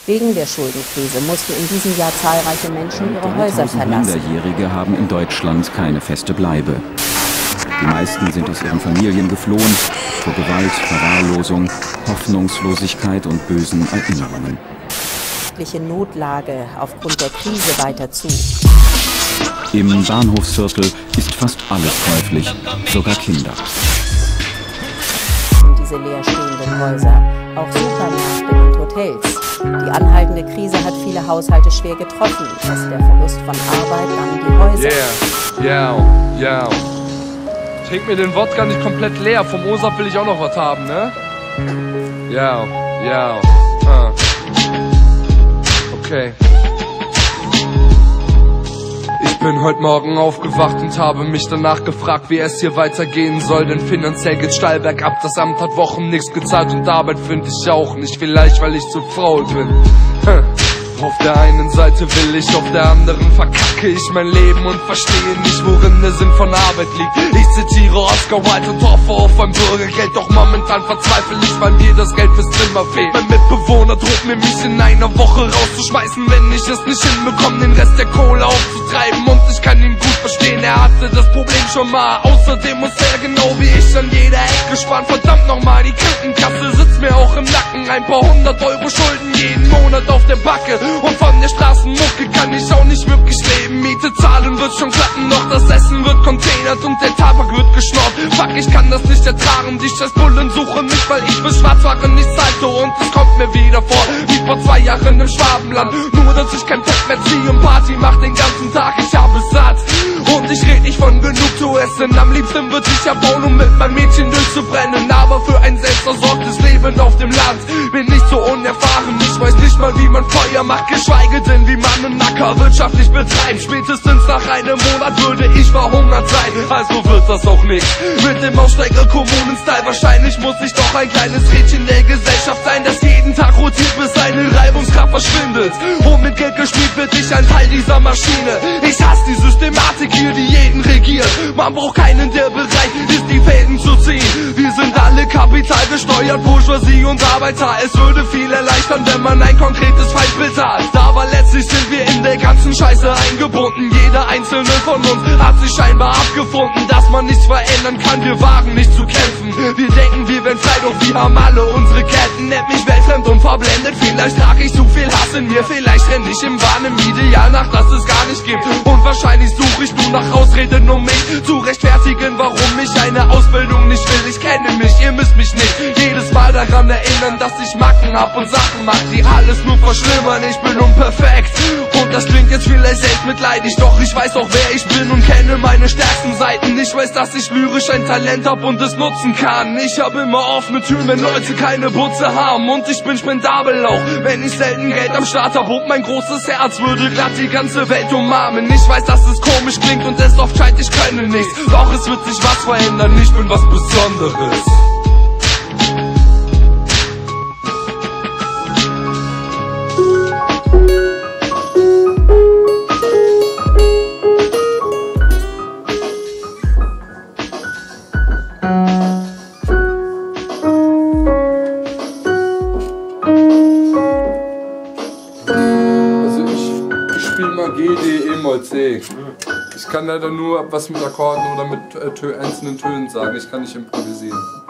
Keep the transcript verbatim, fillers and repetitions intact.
Wegen der Schuldenkrise mussten in diesem Jahr zahlreiche Menschen ihre Häuser verlassen. Minderjährige haben in Deutschland keine feste Bleibe. Die meisten sind aus ihren Familien geflohen, vor Gewalt, Verwahrlosung, Hoffnungslosigkeit und bösen Erinnerungen. Die Notlage aufgrund der Krise weiter zu. Im Bahnhofsviertel ist fast alles käuflich, sogar Kinder. Diese leerstehenden Häuser, auch Supermärkte und Hotels. Die anhaltende Krise hat viele Haushalte schwer getroffen. Dass der Verlust von Arbeit an die Häuser. Yeah, yeah, yeah. Trink mir den Wodka nicht komplett leer. Vom O S A P will ich auch noch was haben, ne? Ja, ja. Ah. Okay. Ich bin heute Morgen aufgewacht und habe mich danach gefragt, wie es hier weitergehen soll. Denn finanziell geht's steil bergab, das Amt hat Wochen nichts gezahlt und Arbeit finde ich auch nicht. Vielleicht, weil ich zu faul bin. Hm. Auf der einen Seite will ich, auf der anderen verkacke ich mein Leben und verstehe nicht, worin der Sinn von Arbeit liegt. Ich zitiere Oscar Wilde und hoffe auf ein Bürgergeld, doch momentan verzweifle ich, weil mir das Geld fürs Zimmer fehlt. Mein Mitbewohner droht mir, mich in einer Woche rauszuschmeißen, wenn ich es nicht hinbekomme, den Rest der Kohle aufzutreiben. Und ich kann ihn gut verstehen, er hatte das Problem schon mal. Außerdem muss er genau wie ich an jeder Ecke sparen. Verdammt nochmal, die Krankenkasse sitzt mir auch im Nacken. Ein paar hundert Euro Schulden jeden Monat auf der Backe. Und von der Straßenmucke kann ich auch nicht wirklich leben. Miete zahlen wird schon klappen, doch das Essen wird containert und der Tabak wird geschnorrt. Fuck, ich kann das nicht ertragen, die Scheißbullen suchen mich, weil ich für Schwarzware nicht zahlte. Und es kommt mir wieder vor, wie vor zwei Jahren im Schwabenland. Nur, dass ich kein Pep mehr ziehe und Party mach den ganzen Tag, ich habe es satt. Und ich red nicht von genug zu essen, am liebsten würd ich abbauen, um mit meinem Mädchen durchzubrennen. Aber für ein selbstversorgtes Leben auf dem Land bin ich so unerfahren, ich weiß nicht mal, wie man Feuer macht, geschweige denn, wie man einen Acker wirtschaftlich betreibt. Spätestens nach einem Monat würde ich verhungert sein, also wird das auch nicht mit dem Aussteiger-Kommunen-Style. Wahrscheinlich muss ich doch ein kleines Rädchen der Gesellschaft sein, das jeden Tag rotiert, bis seine Reibungskraft verschwindet. Und mit Geld gespielt wird ich ein Teil dieser Maschine. Ich hasse die Systematik hier, die jeden regiert. Man braucht keinen, der bereit ist, die Fäden zu ziehen. Wir sind alle kapitalgesteuert, Bourgeoisie und Arbeiter. Es würde viel erleichtern, wenn man ein konkretes Feindbild hat. Aber letztlich sind wir in der ganzen Scheiße eingebunden. Jeder einzelne von uns hat sich scheinbar abgefunden, dass man nichts verändern kann. Wir wagen nicht zu kämpfen. Wir denken, wir wären frei, doch wir haben alle unsere Ketten. Nennt mich weltfremd und verblendet. Vielleicht trage ich zu viel Hass in mir. Vielleicht renn ich im Wahn im Ideal nach, das es gar nicht gibt. Und wahrscheinlich suche ich nur nach Ausreden, um mich zu rechtfertigen, warum ich eine Ausbildung nicht will. Ich kenne mich, ihr müsst mich nicht jedes Mal daran erinnern, dass ich Macken hab und Sachen mach, die alles nur verschlimmern. Ich bin unperfekt und das klingt jetzt vielleicht selbstmitleidig, doch ich weiß auch, wer ich bin und kenne meine stärksten Seiten. Ich weiß, dass ich lyrisch ein Talent hab und es nutzen kann. Ich hab immer offene Türen, wenn Leute keine Butze haben, und ich bin spendabel auch, wenn ich selten Geld am Start hab. Und mein großes Herz würde glatt die ganze Welt umarmen. Ich weiß, dass es komisch klingt und es oft scheint, ich könne nichts, doch es wird sich was verändern. Ich bin was Besonderes. G, D, E, Moll, C. Ich kann leider nur was mit Akkorden oder mit äh, einzelnen Tönen sagen. Ich kann nicht improvisieren.